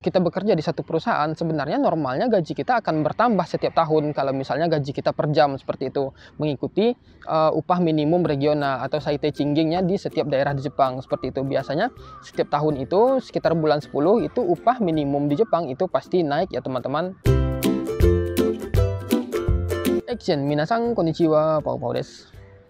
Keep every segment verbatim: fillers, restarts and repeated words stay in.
kita bekerja di satu perusahaan, sebenarnya normalnya gaji kita akan bertambah setiap tahun kalau misalnya gaji kita per jam seperti itu, mengikuti uh, upah minimum regional atau Saitei Chingging-nya di setiap daerah di Jepang seperti itu. Biasanya setiap tahun itu sekitar bulan sepuluh itu upah minimum di Jepang itu pasti naik ya teman-teman. Action, minasan konnichiwa, Pau Pau desu.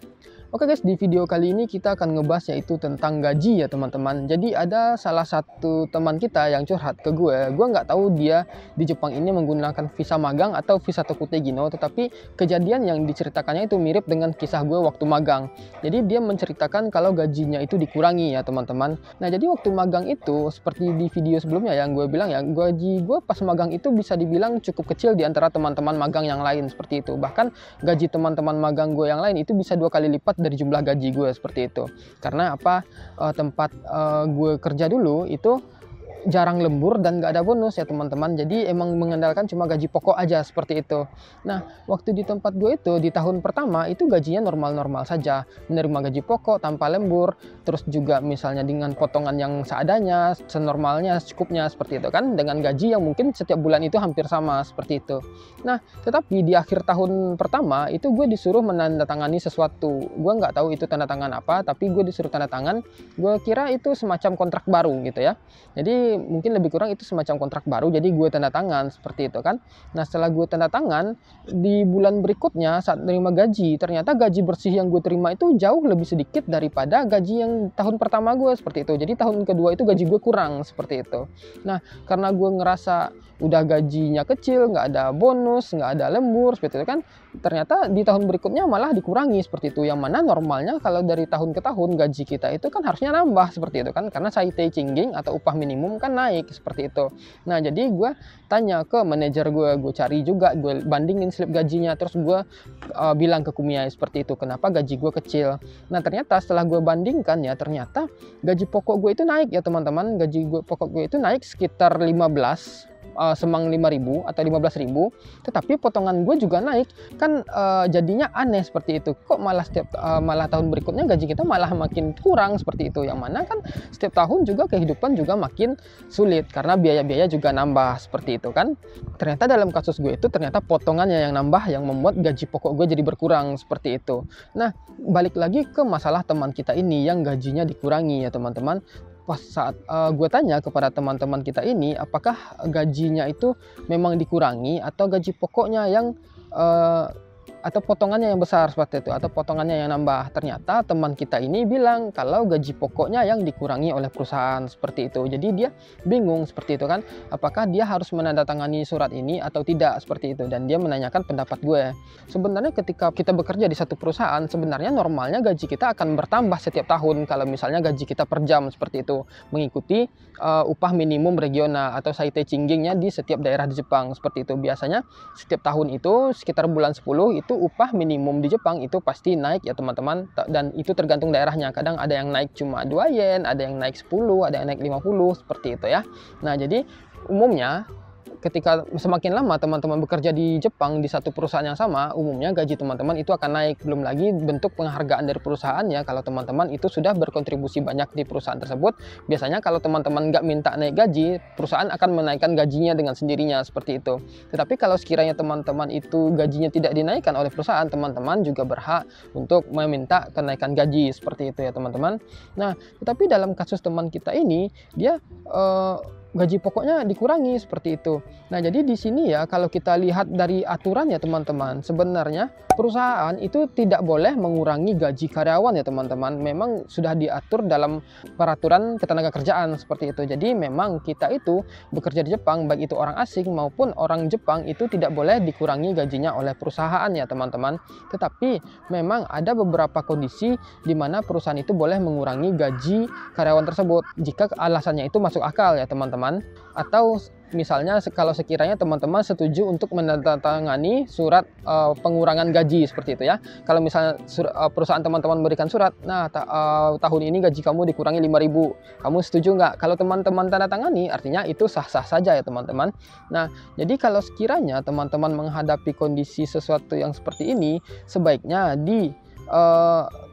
Oke guys, di video kali ini kita akan ngebahas yaitu tentang gaji ya teman-teman. Jadi ada salah satu teman kita yang curhat ke gue. Gue nggak tahu dia di Jepang ini menggunakan visa magang atau visa Tokute Gino. Tetapi kejadian yang diceritakannya itu mirip dengan kisah gue waktu magang. Jadi dia menceritakan kalau gajinya itu dikurangi ya teman-teman. Nah jadi waktu magang itu seperti di video sebelumnya yang gue bilang ya, gaji gue pas magang itu bisa dibilang cukup kecil di antara teman-teman magang yang lain seperti itu. Bahkan gaji teman-teman magang gue yang lain itu bisa dua kali lipat dari jumlah gaji gue seperti itu. Karena apa, uh, tempat uh, gue kerja dulu itu jarang lembur dan gak ada bonus ya teman-teman. Jadi emang mengandalkan cuma gaji pokok aja seperti itu. Nah waktu di tempat gue itu di tahun pertama itu gajinya normal-normal saja, menerima gaji pokok tanpa lembur, terus juga misalnya dengan potongan yang seadanya, senormalnya, secukupnya seperti itu kan, dengan gaji yang mungkin setiap bulan itu hampir sama seperti itu. Nah tetapi di akhir tahun pertama itu gue disuruh menandatangani sesuatu. Gue nggak tahu itu tanda tangan apa, tapi gue disuruh tanda tangan. Gue kira itu semacam kontrak baru gitu ya. Jadi mungkin lebih kurang itu semacam kontrak baru, jadi gue tanda tangan seperti itu kan. Nah setelah gue tanda tangan, di bulan berikutnya saat menerima gaji, ternyata gaji bersih yang gue terima itu jauh lebih sedikit daripada gaji yang tahun pertama gue seperti itu. Jadi tahun kedua itu gaji gue kurang seperti itu. Nah karena gue ngerasa udah gajinya kecil, nggak ada bonus, nggak ada lembur seperti itu kan, ternyata di tahun berikutnya malah dikurangi seperti itu. Yang mana normalnya kalau dari tahun ke tahun gaji kita itu kan harusnya nambah seperti itu kan, karena Saitei Chingging atau upah minimum kan naik seperti itu. Nah jadi gue tanya ke manajer gue, gue cari juga, gue bandingin slip gajinya, terus gue uh, bilang ke Kumiai seperti itu, kenapa gaji gue kecil. Nah ternyata setelah gue bandingkan ya, ternyata gaji pokok gue itu naik ya teman-teman. Gaji gue pokok gue itu naik sekitar lima belas Uh, semang lima ribu atau lima belas ribu, tetapi potongan gue juga naik kan. Uh, jadinya aneh seperti itu, kok malah setiap uh, malah tahun berikutnya gaji kita malah makin kurang seperti itu. Yang mana kan setiap tahun juga kehidupan juga makin sulit karena biaya-biaya juga nambah seperti itu kan. Ternyata dalam kasus gue itu ternyata potongannya yang nambah yang membuat gaji pokok gue jadi berkurang seperti itu. Nah balik lagi ke masalah teman kita ini yang gajinya dikurangi ya teman-teman. Pas saat uh, gue tanya kepada teman-teman kita ini apakah gajinya itu memang dikurangi atau gaji pokoknya yang uh, atau potongannya yang besar seperti itu, atau potongannya yang nambah. Ternyata teman kita ini bilang kalau gaji pokoknya yang dikurangi oleh perusahaan seperti itu. Jadi dia bingung seperti itu kan, apakah dia harus menandatangani surat ini atau tidak seperti itu. Dan dia menanyakan pendapat gue. Sebenarnya ketika kita bekerja di satu perusahaan, sebenarnya normalnya gaji kita akan bertambah setiap tahun kalau misalnya gaji kita per jam seperti itu, mengikuti uh, upah minimum regional atau Saitei Chingging-nya di setiap daerah di Jepang seperti itu. Biasanya setiap tahun itu sekitar bulan sepuluh itu upah minimum di Jepang itu pasti naik ya teman-teman, dan itu tergantung daerahnya. Kadang ada yang naik cuma dua yen, ada yang naik sepuluh, ada yang naik lima puluh seperti itu ya. Nah jadi umumnya ketika semakin lama teman-teman bekerja di Jepang di satu perusahaan yang sama, umumnya gaji teman-teman itu akan naik. Belum lagi bentuk penghargaan dari perusahaannya. Kalau teman-teman itu sudah berkontribusi banyak di perusahaan tersebut, biasanya kalau teman-teman nggak minta naik gaji, perusahaan akan menaikkan gajinya dengan sendirinya seperti itu. Tetapi kalau sekiranya teman-teman itu gajinya tidak dinaikkan oleh perusahaan, teman-teman juga berhak untuk meminta kenaikan gaji seperti itu ya teman-teman. Nah tetapi dalam kasus teman kita ini, dia uh, gaji pokoknya dikurangi seperti itu. Nah jadi di sini ya kalau kita lihat dari aturan ya teman-teman, sebenarnya perusahaan itu tidak boleh mengurangi gaji karyawan ya teman-teman. Memang sudah diatur dalam peraturan ketenagakerjaan seperti itu. Jadi memang kita itu bekerja di Jepang, baik itu orang asing maupun orang Jepang, itu tidak boleh dikurangi gajinya oleh perusahaan ya teman-teman. Tetapi memang ada beberapa kondisi di mana perusahaan itu boleh mengurangi gaji karyawan tersebut jika alasannya itu masuk akal ya teman-teman. Atau misalnya kalau sekiranya teman-teman setuju untuk menandatangani surat uh, pengurangan gaji seperti itu ya. Kalau misalnya sur, uh, perusahaan teman-teman memberikan surat, nah ta, uh, tahun ini gaji kamu dikurangi lima ribu, kamu setuju nggak? Kalau teman-teman tanda tangani, artinya itu sah-sah saja ya teman-teman. Nah jadi kalau sekiranya teman-teman menghadapi kondisi sesuatu yang seperti ini, sebaiknya di uh,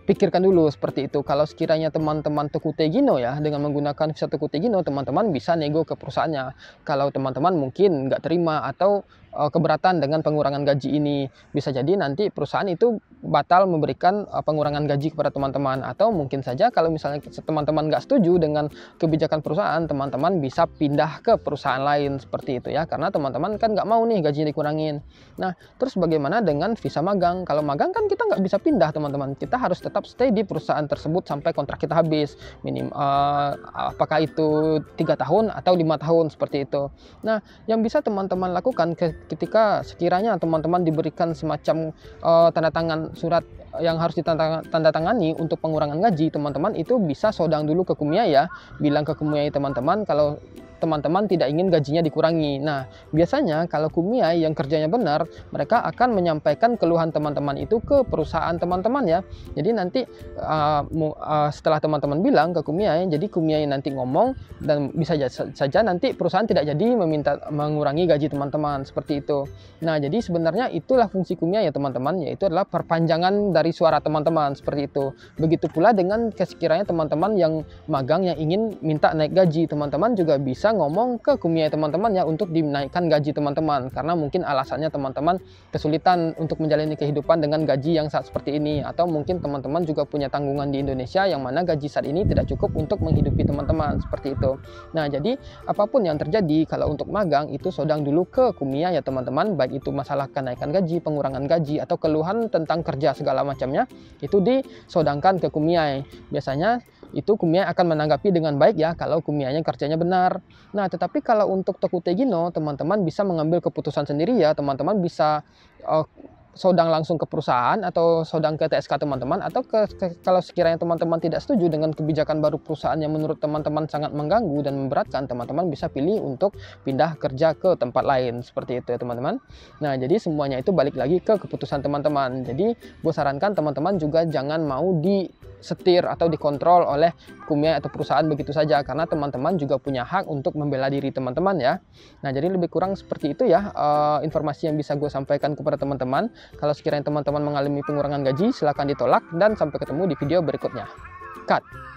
pikirkan dulu seperti itu. Kalau sekiranya teman-teman tekute gino ya, dengan menggunakan visa tekute gino, teman-teman bisa nego ke perusahaannya. Kalau teman-teman mungkin nggak terima atau uh, keberatan dengan pengurangan gaji ini, bisa jadi nanti perusahaan itu batal memberikan uh, pengurangan gaji kepada teman-teman. Atau mungkin saja kalau misalnya teman-teman nggak setuju dengan kebijakan perusahaan, teman-teman bisa pindah ke perusahaan lain seperti itu ya, karena teman-teman kan nggak mau nih gajinya dikurangin. Nah, terus bagaimana dengan visa magang? Kalau magang kan kita nggak bisa pindah teman-teman, kita harus tetap stay di perusahaan tersebut sampai kontrak kita habis, minim uh, apakah itu tiga tahun atau lima tahun seperti itu. Nah, yang bisa teman-teman lakukan ketika sekiranya teman-teman diberikan semacam uh, tanda tangan surat yang harus ditandatangani untuk pengurangan gaji, teman-teman itu bisa sodang dulu ke Kumia ya, bilang ke Kumia teman-teman kalau teman-teman tidak ingin gajinya dikurangi. Nah, biasanya kalau Kumia yang kerjanya benar, mereka akan menyampaikan keluhan teman-teman itu ke perusahaan teman-teman ya. Jadi nanti uh, uh, setelah teman-teman bilang ke Kumia, jadi Kumia nanti ngomong dan bisa saja nanti perusahaan tidak jadi meminta mengurangi gaji teman-teman seperti itu. Nah, jadi sebenarnya itulah fungsi Kumia ya teman-teman, yaitu adalah perpanjangan dari suara teman-teman seperti itu. Begitu pula dengan sekiranya teman-teman yang magang yang ingin minta naik gaji, teman-teman juga bisa ngomong ke Kumia teman-teman ya untuk dinaikkan gaji teman-teman, karena mungkin alasannya teman-teman kesulitan untuk menjalani kehidupan dengan gaji yang saat seperti ini, atau mungkin teman-teman juga punya tanggungan di Indonesia yang mana gaji saat ini tidak cukup untuk menghidupi teman-teman seperti itu. Nah, jadi apapun yang terjadi kalau untuk magang itu sodang dulu ke Kumia ya teman-teman, baik itu masalah kenaikan gaji, pengurangan gaji, atau keluhan tentang kerja segala macamnya, itu disodangkan ke Kumia. Biasanya itu Kumia akan menanggapi dengan baik ya kalau Kumianya kerjanya benar. Nah, tetapi kalau untuk tekute gino, teman-teman bisa mengambil keputusan sendiri ya, teman-teman bisa uh, sodang langsung ke perusahaan atau sodang ke T S K teman-teman, atau ke, ke, kalau sekiranya teman-teman tidak setuju dengan kebijakan baru perusahaan yang menurut teman-teman sangat mengganggu dan memberatkan, teman-teman bisa pilih untuk pindah kerja ke tempat lain seperti itu ya teman-teman. Nah, jadi semuanya itu balik lagi ke keputusan teman-teman. Jadi gue sarankan teman-teman juga jangan mau di setir atau dikontrol oleh Kumia atau perusahaan begitu saja, karena teman-teman juga punya hak untuk membela diri teman-teman ya. Nah, jadi lebih kurang seperti itu ya uh, informasi yang bisa gue sampaikan kepada teman-teman. Kalau sekiranya teman-teman mengalami pengurangan gaji, silahkan ditolak, dan sampai ketemu di video berikutnya. Cut.